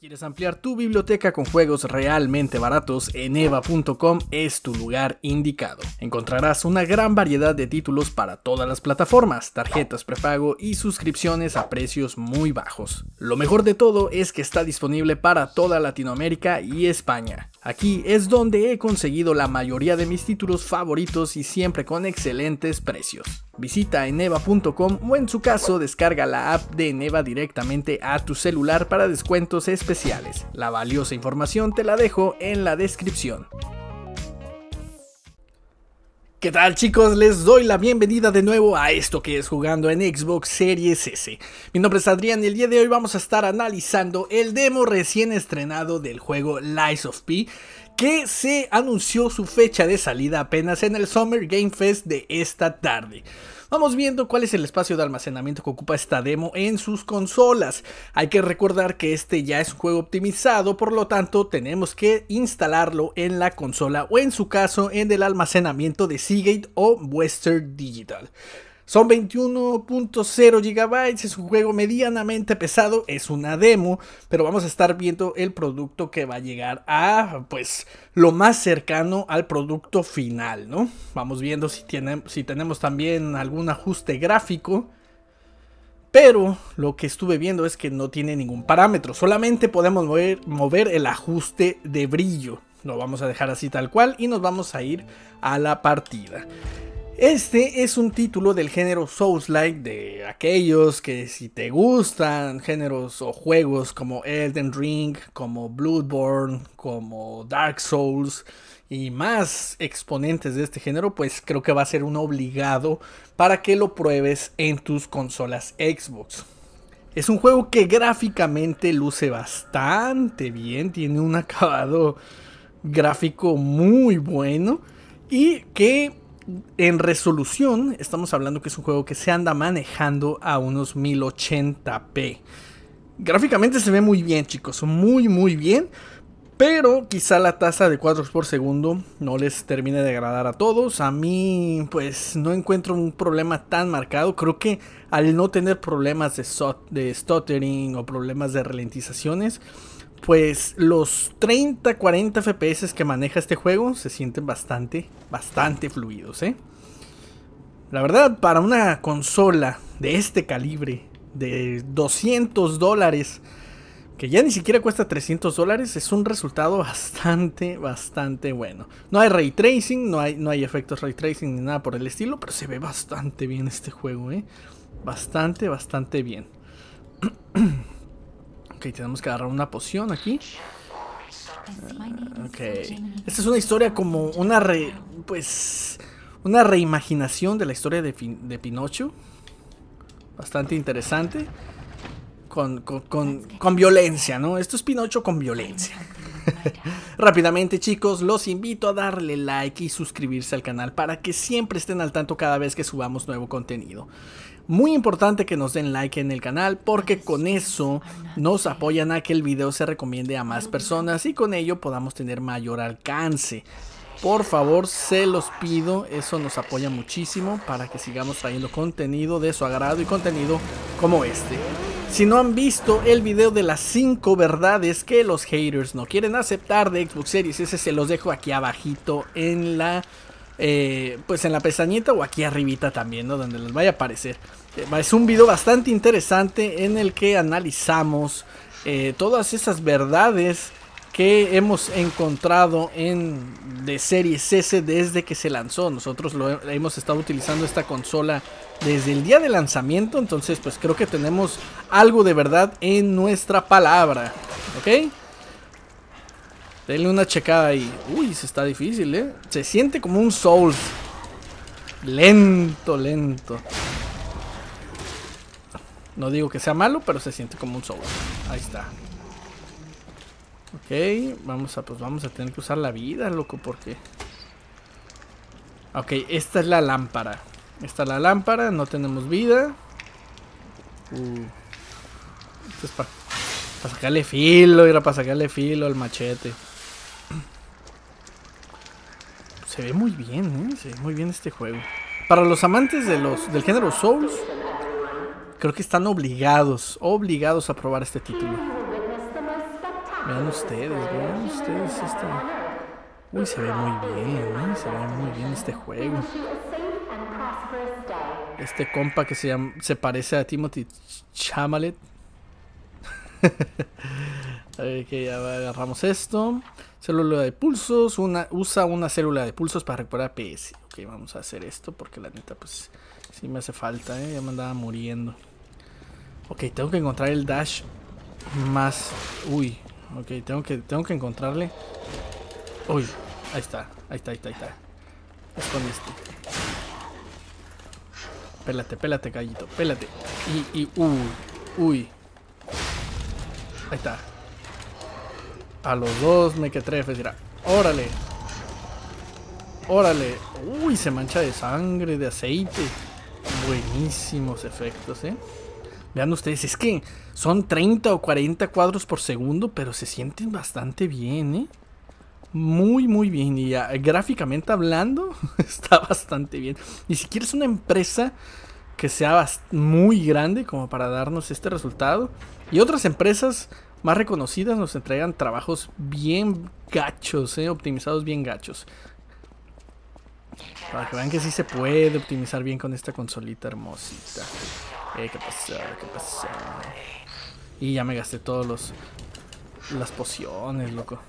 ¿Quieres ampliar tu biblioteca con juegos realmente baratos? En eva.com es tu lugar indicado. Encontrarás una gran variedad de títulos para todas las plataformas, tarjetas prepago y suscripciones a precios muy bajos. Lo mejor de todo es que está disponible para toda Latinoamérica y España. Aquí es donde he conseguido la mayoría de mis títulos favoritos y siempre con excelentes precios. Visita eneva.com o en su caso descarga la app de Eneva directamente a tu celular para descuentos especiales. La valiosa información te la dejo en la descripción. ¿Qué tal, chicos? Les doy la bienvenida de nuevo a esto que es Jugando en Xbox Series S. Mi nombre es Adrián y el día de hoy vamos a estar analizando el demo recién estrenado del juego Lies of P, que se anunció su fecha de salida apenas en el Summer Game Fest de esta tarde. Vamos viendo cuál es el espacio de almacenamiento que ocupa esta demo en sus consolas. Hay que recordar que este ya es un juego optimizado, por lo tanto tenemos que instalarlo en la consola o en su caso en el almacenamiento de Seagate o Western Digital. Son 21.0 GB, es un juego medianamente pesado, es una demo, pero vamos a estar viendo el producto que va a llegar a, pues, lo más cercano al producto final, ¿no? Vamos viendo si tenemos también algún ajuste gráfico, pero lo que estuve viendo es que no tiene ningún parámetro, solamente podemos mover el ajuste de brillo. Lo vamos a dejar así tal cual y nos vamos a ir a la partida. Este es un título del género Souls-like, de aquellos que si te gustan géneros o juegos como Elden Ring, como Bloodborne, como Dark Souls y más exponentes de este género, pues creo que va a ser un obligado para que lo pruebes en tus consolas Xbox. Es un juego que gráficamente luce bastante bien, tiene un acabado gráfico muy bueno y que en resolución estamos hablando que es un juego que se anda manejando a unos 1080p. Gráficamente se ve muy bien, chicos, muy bien, pero quizá la tasa de cuadros por segundo no les termine de agradar a todos. A mí pues no encuentro un problema tan marcado. Creo que al no tener problemas de stuttering o problemas de ralentizaciones, pues los 30-40 FPS que maneja este juego se sienten bastante fluidos, ¿eh? La verdad, para una consola de este calibre, de $200, que ya ni siquiera cuesta $300, es un resultado bastante bueno. No hay ray tracing, no hay efectos ray tracing ni nada por el estilo, pero se ve bastante bien este juego, ¿eh? Bastante bien. Ok, tenemos que agarrar una poción aquí. Ok. Esta es una historia como una reimaginación de la historia de Pinocho. Bastante interesante. Con violencia, ¿no? Esto es Pinocho con violencia. Rápidamente, chicos, los invito a darle like y suscribirse al canal para que siempre estén al tanto cada vez que subamos nuevo contenido. Muy importante que nos den like en el canal porque con eso nos apoyan a que el video se recomiende a más personas y con ello podamos tener mayor alcance. Por favor, se los pido, eso nos apoya muchísimo para que sigamos trayendo contenido de su agrado y contenido como este. Si no han visto el video de las 5 verdades que los haters no quieren aceptar de Xbox Series S, se los dejo aquí abajito en la pues en la pestañita o aquí arribita también, ¿no? Donde les vaya a aparecer. Es un video bastante interesante en el que analizamos todas esas verdades que hemos encontrado de Series S desde que se lanzó. Nosotros hemos estado utilizando esta consola desde el día de lanzamiento, entonces pues creo que tenemos algo de verdad en nuestra palabra, ¿ok? Denle una checada ahí. Uy, se está difícil, ¿eh? Se siente como un Souls. Lento. No digo que sea malo, pero se siente como un Souls. Ahí está. Ok, vamos a tener que usar la vida, loco, porque... Ok, esta es la lámpara. No tenemos vida. Esto es para sacarle filo, era para sacarle filo al machete. Se ve muy bien, se ve muy bien este juego. Para los amantes del género Souls, creo que están obligados a probar este título. Vean ustedes esta. Uy, se ve muy bien, ¿eh? Se ve muy bien este juego. Este compa que se parece a Timothy Chalamet. Ok, ya agarramos esto. Célula de pulsos. Usa una célula de pulsos para recuperar PS. Ok, vamos a hacer esto porque la neta, pues sí me hace falta, ¿eh? Ya me andaba muriendo. Ok, tengo que encontrar el dash más. Uy, ok, tengo que encontrarle. Uy, ahí está. Escondiste. Pélate, gallito, pélate. Uy. Ahí está. A los dos me que trefes, dirá. Órale. Uy, se mancha de sangre, de aceite. Buenísimos efectos, Vean ustedes, es que son 30 o 40 cuadros por segundo, pero se sienten bastante bien, muy bien. Y gráficamente hablando, está bastante bien. Ni siquiera es una empresa que sea muy grande como para darnos este resultado. Y otras empresas más reconocidas nos entregan trabajos bien gachos, optimizados bien gachos. Para que vean que sí se puede optimizar bien con esta consolita hermosita. ¿Qué pasó? Y ya me gasté todos las pociones, loco.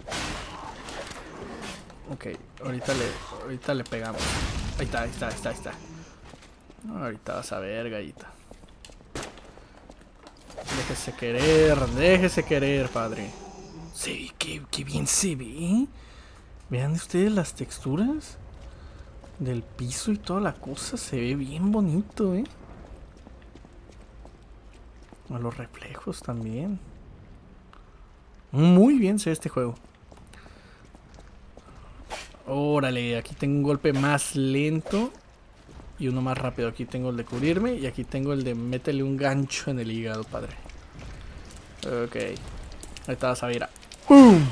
Ok, ahorita le pegamos. Ahí está. Ahorita vas a ver, gallita. Déjese querer, padre. Sí, qué bien se ve. Vean ustedes las texturas del piso y toda la cosa. Se ve bien bonito, Los reflejos también. Muy bien se ve este juego. Órale, aquí tengo un golpe más lento y uno más rápido. Aquí tengo el de cubrirme y aquí tengo el de métele un gancho en el hígado, padre. Ok. Ahí está, Savira. ¡Pum!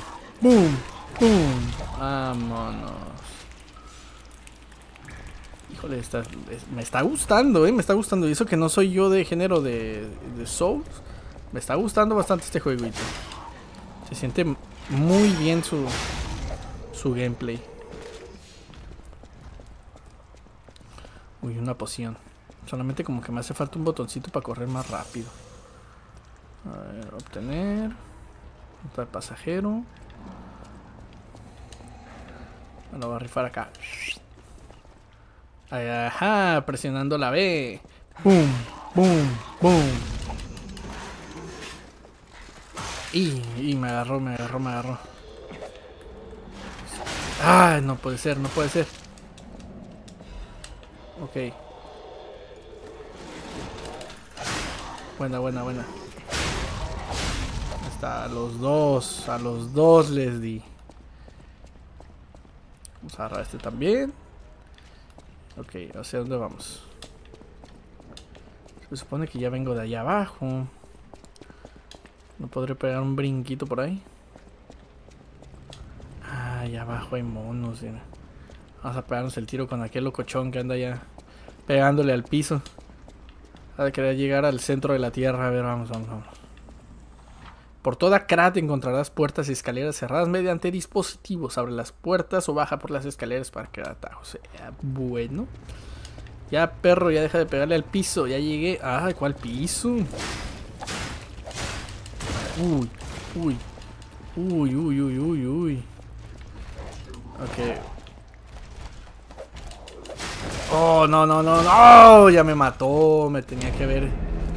Vámonos. Híjole, me está gustando, me está gustando. Y eso que no soy yo de género de Souls. Me está gustando bastante este jueguito. Se siente muy bien su gameplay. Uy, una poción. Solamente como que me hace falta un botoncito para correr más rápido. A ver, obtener. Nota de pasajero. Me lo voy a rifar acá. Ajá, presionando la B. Boom. Y me agarró. Ah, no puede ser. Ok. Buena. Está, a los dos les di. Vamos a agarrar este también. Ok, ¿hacia dónde vamos? Se supone que ya vengo de allá abajo. ¿No podré pegar un brinquito por ahí? Ah, allá abajo hay monos, mira. Vamos a pegarnos el tiro con aquel locochón que anda allá pegándole al piso. Ha de querer llegar al centro de la tierra. A ver, vamos. Por toda Krat encontrarás puertas y escaleras cerradas mediante dispositivos. Abre las puertas o baja por las escaleras para crear atajos. Bueno. Ya, perro, ya deja de pegarle al piso. Ya llegué. Ah, ¿cuál piso? Uy. Ok. Oh, no. Ya me mató. Me tenía que ver.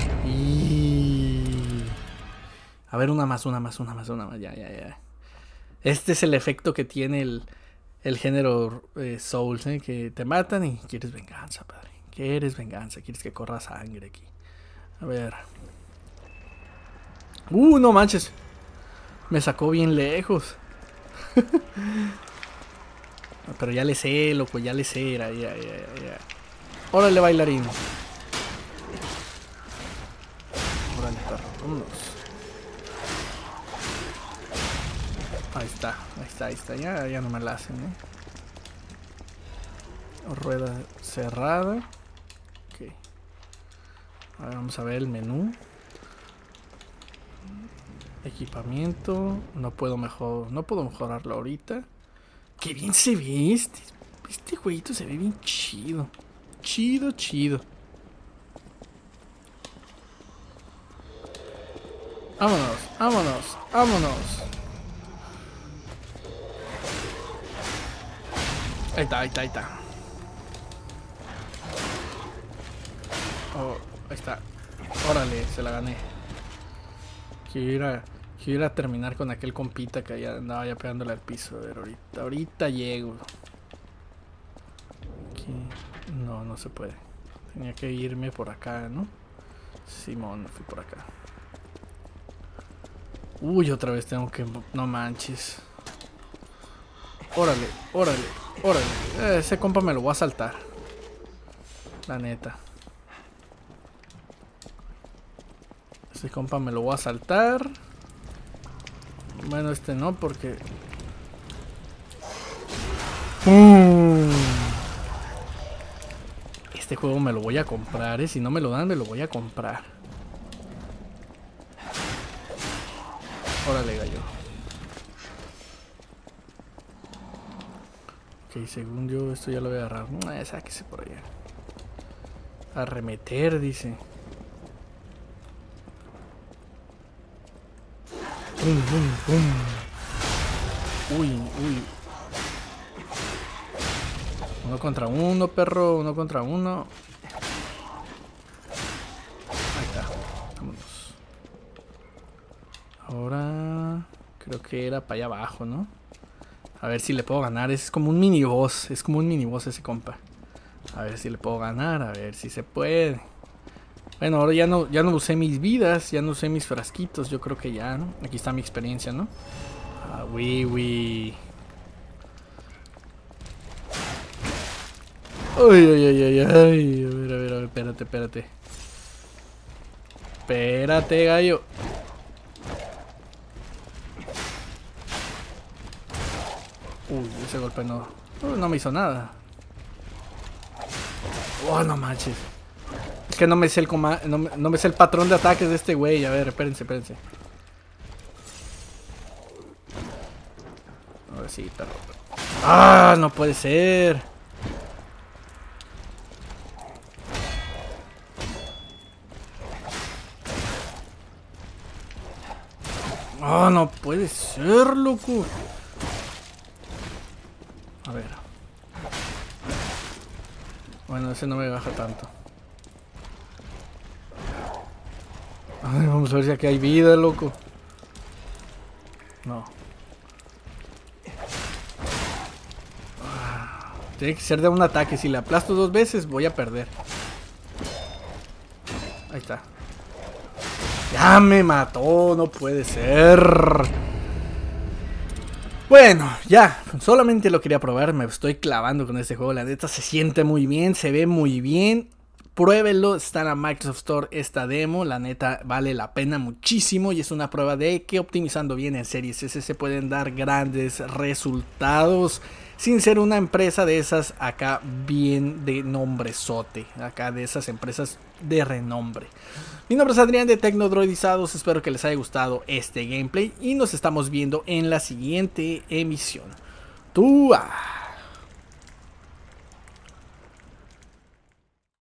A ver, una más. Ya. Este es el efecto que tiene el género Souls, que te matan y quieres venganza, padre. Quieres que corra sangre aquí. A ver. No manches. Me sacó bien lejos. Pero ya le sé, loco, ya. Órale, bailarín. Órale, perro, vámonos. Ahí está. Ya no me la hacen, Rueda cerrada. Ok. Ahora vamos a ver el menú. Equipamiento. No puedo mejorarlo ahorita. Qué bien se ve este jueguito se ve bien chido. Chido. Vámonos. Ahí está. Oh, ahí está. Órale, se la gané. Quiero ir a terminar con aquel compita que ya andaba ya pegándole al piso. A ver, ahorita llego. Aquí. No se puede. Tenía que irme por acá, ¿no? Simón, fui por acá. Uy, otra vez tengo que... No manches. Órale. Ese compa me lo voy a saltar. La neta. Ese compa me lo voy a saltar. Bueno, este no, porque... Este juego me lo voy a comprar, ¿eh? Si no me lo dan, me lo voy a comprar. Órale, gallo. Ok, según yo, esto ya lo voy a agarrar. Sáquese por allá. Arremeter, dice. Uy. Uno contra uno, perro. Uno contra uno. Ahí está. Vámonos. Ahora... Creo que era para allá abajo, ¿no? A ver si le puedo ganar. Es como un mini boss. Es como un mini boss ese compa. A ver si le puedo ganar. A ver si se puede. Bueno, ahora ya no usé mis vidas. Ya no usé mis frasquitos. Yo creo que ya, ¿no? Aquí está mi experiencia, ¿no? Ah, Uy. Ay. A ver, espérate. Espérate, gallo. Uy, ese golpe no me hizo nada. Oh, no manches. Es que no me sé no me sé el patrón de ataques de este güey. A ver, espérense. A ver, sí, perro. ¡Ah! No puede ser. ¡Ah! No puede ser, loco. A ver. Bueno, ese no me baja tanto. Ay, vamos a ver si aquí hay vida, loco. No. Tiene que ser de un ataque. Si le aplasto 2 veces, voy a perder. Ahí está. Ya me mató. No puede ser. Bueno, ya. Solamente lo quería probar. Me estoy clavando con este juego. La neta se siente muy bien. Se ve muy bien. Pruébenlo, está en la Microsoft Store esta demo, la neta vale la pena muchísimo y es una prueba de que optimizando bien en Series S se pueden dar grandes resultados sin ser una empresa de esas acá bien de nombrezote, acá de esas empresas de renombre. Mi nombre es Adrián de Tecnodroidizados, espero que les haya gustado este gameplay y nos estamos viendo en la siguiente emisión. ¡Tua!